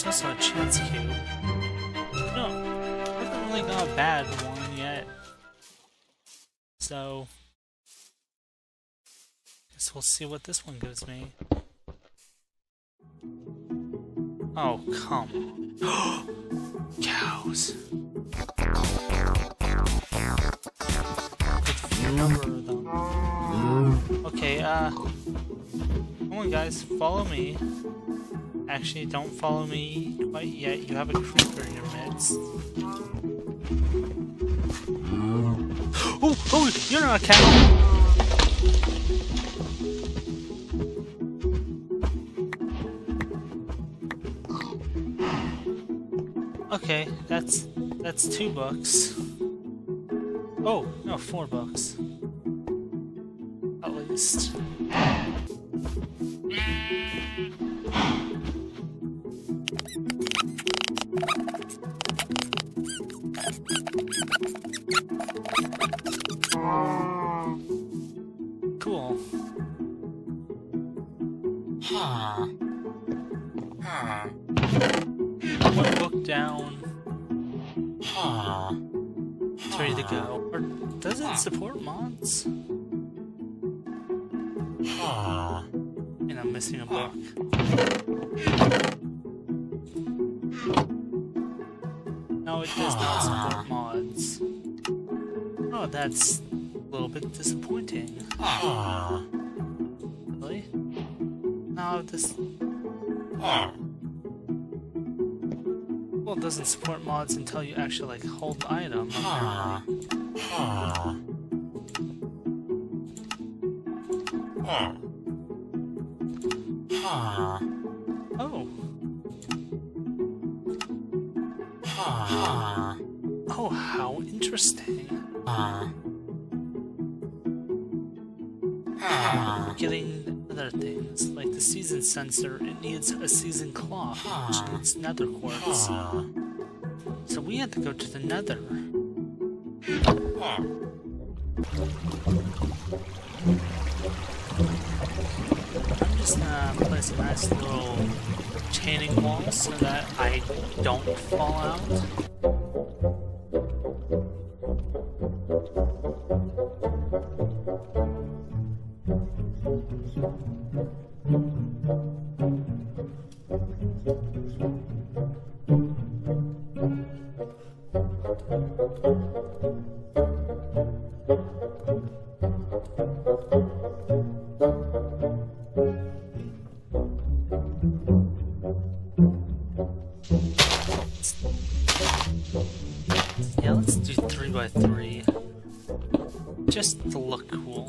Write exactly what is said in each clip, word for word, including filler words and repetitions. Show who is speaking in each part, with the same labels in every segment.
Speaker 1: There's also a chance cube. No, I haven't really got a bad one yet. So, guess we'll see what this one gives me. Oh, come. Cows. Good few number of them. Okay, uh, come on guys, follow me. Actually, don't follow me quite yet. You have a creeper in your midst. Oh, oh, you're not a cow! Okay, that's that's two bucks. Oh, no, four bucks. At least. Cool. Huh. Huh. One book down. Huh. It's ready to go. Or does it support mods? Huh. And I'm missing a book. No, it does not support mods. Oh, that's a little bit disappointing. Really? No, this... Well, it doesn't support mods until you actually, like, hold the item. Oh. Oh, how interesting. Getting other things, like the season sensor, it needs a season clock, which needs nether quartz. So we had to go to the nether. I'm just gonna place a nice little chaining wall so that I don't fall out. Yeah, let's do three by three. Just to look cool.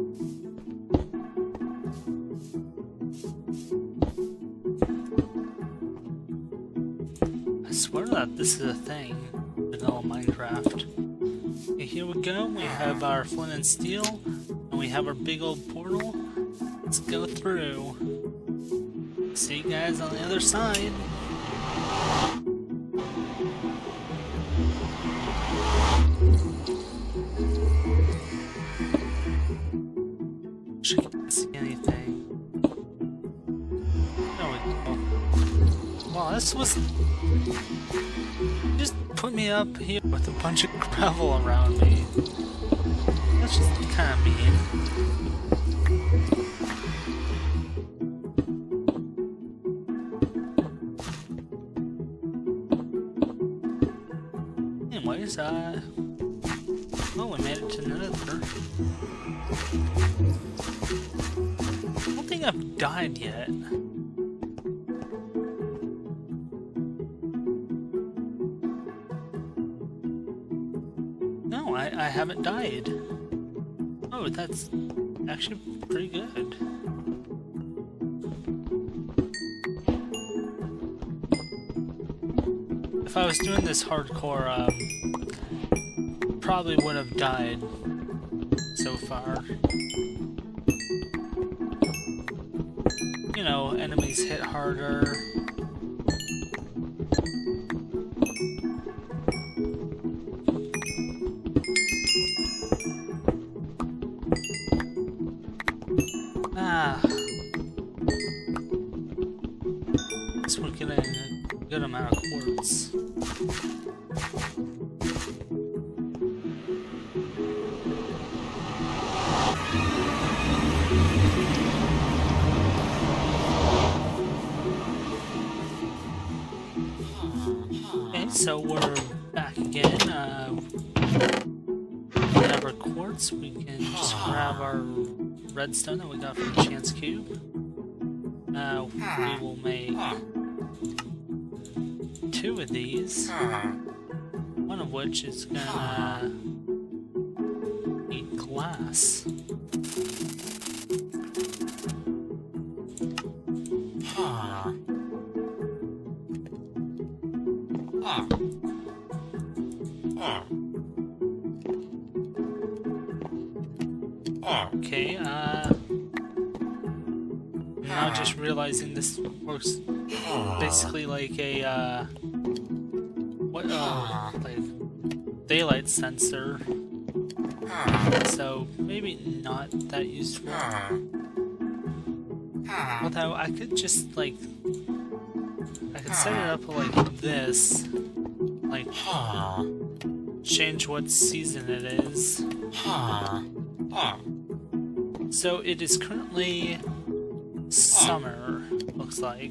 Speaker 1: I swear that this is a thing in vanilla Minecraft. Okay, here we go. We have our flint and steel, and we have our big old portal. Let's go through. See you guys on the other side. She can't see anything. There we go. Wow, this was... Just put me up here with a bunch of gravel around me. That's just kind of mean. Anyways, uh... well, we made it to nether. I don't think I've died yet. No, I, I haven't died. Oh, that's actually pretty good. If I was doing this hardcore, um, probably would have died so far. You know, enemies hit harder. Ah. Guess we're getting good amount of quartz. Okay, so we're back again. Uh, we have our quartz. We can just grab our redstone that we got from the chance cube. Uh, we will make two of these. One of which is gonna need glass. Okay, uh... I'm now just realizing this works basically like a, uh... what, uh, like, daylight sensor. So, maybe not that useful. Although, I could just, like... I could set it up like this. Like, change what season it is. So it is currently summer, looks like.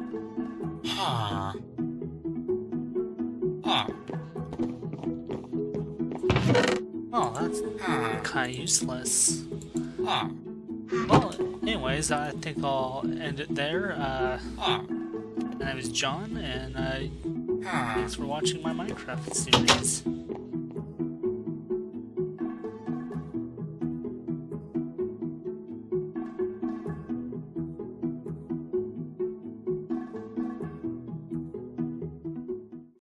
Speaker 1: Oh, that's kind of useless. Well, anyways, I think I'll end it there. Uh, my name is John, and uh, thanks for watching my Minecraft series.